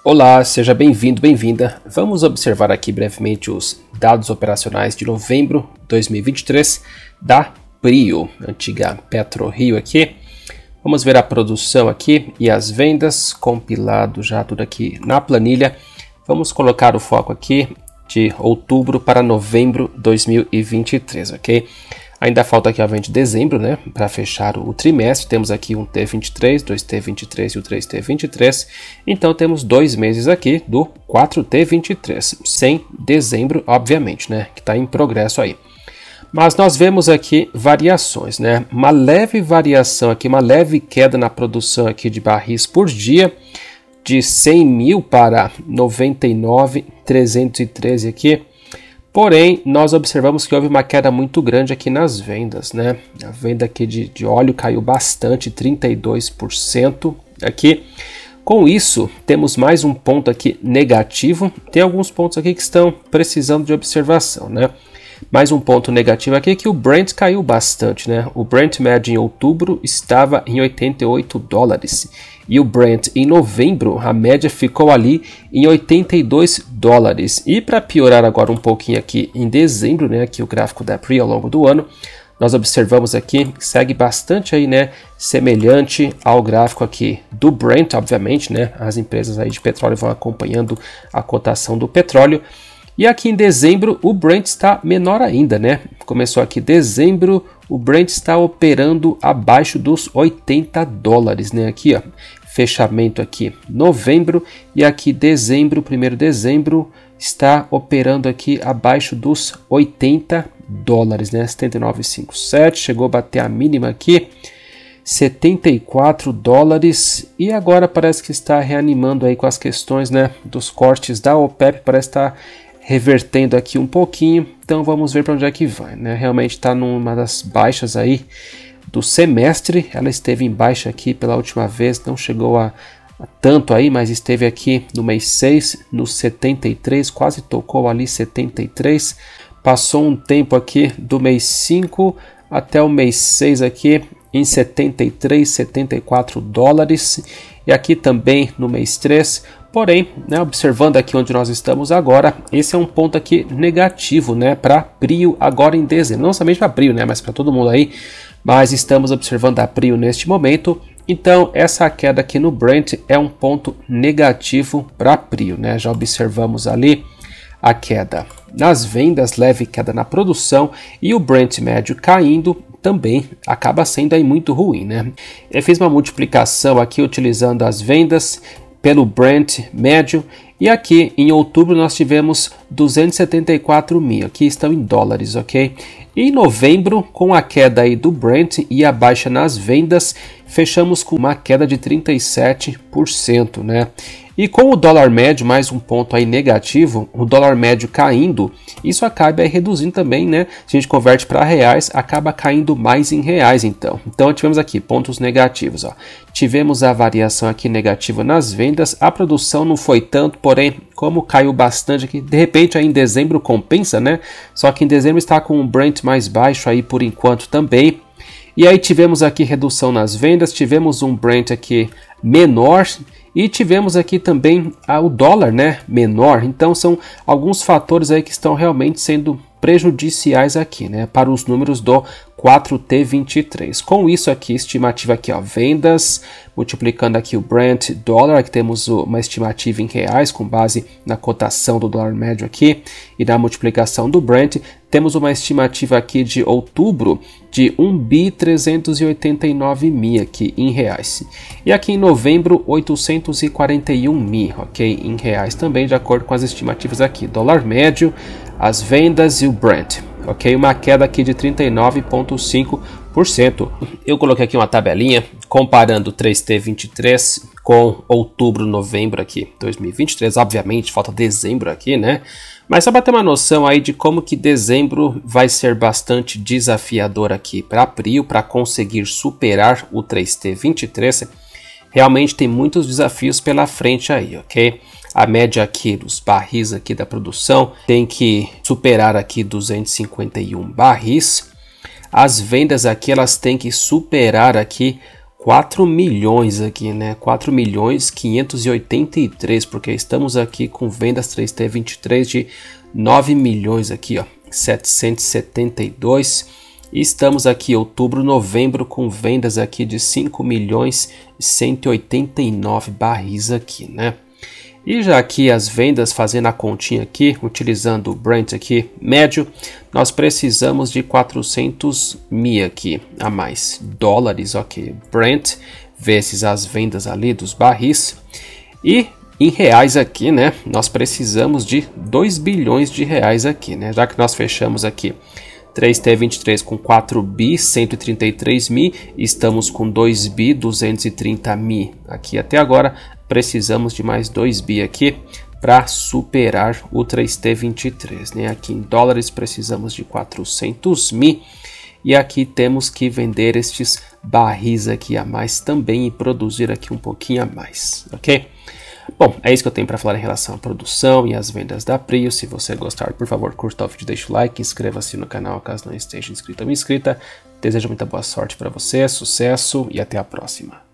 Olá, seja bem-vindo, bem-vinda. Vamos observar aqui brevemente os dados operacionais de novembro de 2023 da PRIO, antiga PetroRio aqui. Vamos ver a produção aqui e as vendas, compilado já tudo aqui na planilha. Vamos colocar o foco aqui de outubro para novembro de 2023, ok? Ainda falta aqui a venda de dezembro, né, para fechar o trimestre. Temos aqui um T23, 2T23 e o 3T23. Então temos 2 meses aqui do 4T23, sem dezembro, obviamente, né, que está em progresso aí. Mas nós vemos aqui variações, né, uma leve variação aqui, uma leve queda na produção aqui de barris por dia, de 100 mil para 99.313 aqui. Porém, nós observamos que houve uma queda muito grande aqui nas vendas, né? A venda aqui de óleo caiu bastante, 32% aqui. Com isso, temos mais um ponto aqui negativo. Tem alguns pontos aqui que estão precisando de observação, né? Mais um ponto negativo aqui é que o Brent caiu bastante, né? O Brent médio em outubro estava em $88 e o Brent em novembro, a média ficou ali em $82. E para piorar agora um pouquinho aqui em dezembro, né? Aqui o gráfico da PRIO ao longo do ano, nós observamos aqui que segue bastante aí, né? Semelhante ao gráfico aqui do Brent, obviamente, né? As empresas aí de petróleo vão acompanhando a cotação do petróleo. E aqui em dezembro o Brent está menor ainda, né? Começou aqui dezembro, o Brent está operando abaixo dos $80, né? Aqui, ó, fechamento aqui novembro e aqui dezembro, 1º de dezembro, está operando aqui abaixo dos $80, né? 79,57, chegou a bater a mínima aqui, $74 e agora parece que está reanimando aí com as questões, né, dos cortes da OPEP, parece estar revertendo aqui um pouquinho, então vamos ver para onde é que vai, né? Realmente está numa das baixas aí do semestre, ela esteve em baixa aqui pela última vez, não chegou a tanto aí, mas esteve aqui no mês 6, no 73, quase tocou ali 73, passou um tempo aqui do mês 5 até o mês 6 aqui em 73, $74 e aqui também no mês 3. Porém, né, observando aqui onde nós estamos agora, esse é um ponto aqui negativo, né, para PRIO agora em dezembro. Não somente para PRIO, né, mas para todo mundo aí. Mas estamos observando a PRIO neste momento. Então, essa queda aqui no Brent é um ponto negativo para PRIO, né? Já observamos ali a queda nas vendas, leve queda na produção e o Brent médio caindo também acaba sendo aí muito ruim, né? Eu fiz uma multiplicação aqui utilizando as vendas pelo Brent médio e aqui em outubro nós tivemos 274 mil, aqui estão em dólares, ok? Em novembro, com a queda aí do Brent e a baixa nas vendas, fechamos com uma queda de 37%, né? E com o dólar médio, mais um ponto aí negativo, o dólar médio caindo, isso acaba aí reduzindo também, né? Se a gente converte para reais, acaba caindo mais em reais, então. Então, tivemos aqui pontos negativos, ó. Tivemos a variação aqui negativa nas vendas, a produção não foi tanto, porém, como caiu bastante aqui, de repente aí em dezembro compensa, né? Só que em dezembro está com o Brent mais baixo aí por enquanto também. E aí tivemos aqui redução nas vendas, tivemos um Brent aqui menor e tivemos aqui também o dólar, né, menor. Então são alguns fatores aí que estão realmente sendo prejudiciais aqui, né, para os números do 4T23. Com isso aqui, estimativa aqui, ó, vendas, multiplicando aqui o Brent dólar, aqui temos uma estimativa em reais com base na cotação do dólar médio aqui e na multiplicação do Brent, temos uma estimativa aqui de outubro de 1.389 mil aqui em reais. E aqui em novembro, 841 mil, ok, em reais também, de acordo com as estimativas aqui, dólar médio, as vendas e o Brent, ok? Uma queda aqui de 39,5%. Eu coloquei aqui uma tabelinha comparando 3T23 com outubro, novembro aqui, 2023. Obviamente, falta dezembro aqui, né? Mas só para ter uma noção aí de como que dezembro vai ser bastante desafiador aqui para PRIO, para conseguir superar o 3T23. Realmente tem muitos desafios pela frente aí, ok? A média aqui dos barris aqui da produção tem que superar aqui 251 barris. As vendas aqui elas têm que superar aqui 4 milhões aqui, né? 4 milhões 583, porque estamos aqui com vendas 3T23 de 9 milhões aqui, ó, 772. E estamos aqui outubro, novembro com vendas aqui de 5 milhões 189 barris aqui, né? E já aqui as vendas, fazendo a continha aqui, utilizando o Brent aqui médio, nós precisamos de 400 mil aqui a mais dólares, ok? Brent vezes as vendas ali dos barris. E em reais aqui, né, nós precisamos de 2 bilhões de reais aqui, né? Já que nós fechamos aqui 3T23 com 4 bi 133 mil, estamos com 2 bi 230 mil aqui até agora. Precisamos de mais 2 bi aqui para superar o 3T23, né? Aqui em dólares precisamos de 400 mil e aqui temos que vender estes barris aqui a mais também e produzir aqui um pouquinho a mais, ok? Bom, é isso que eu tenho para falar em relação à produção e às vendas da Prio. Se você gostar, por favor, curta o vídeo, deixa o like, inscreva-se no canal caso não esteja inscrito ou inscrita. Desejo muita boa sorte para você, sucesso e até a próxima.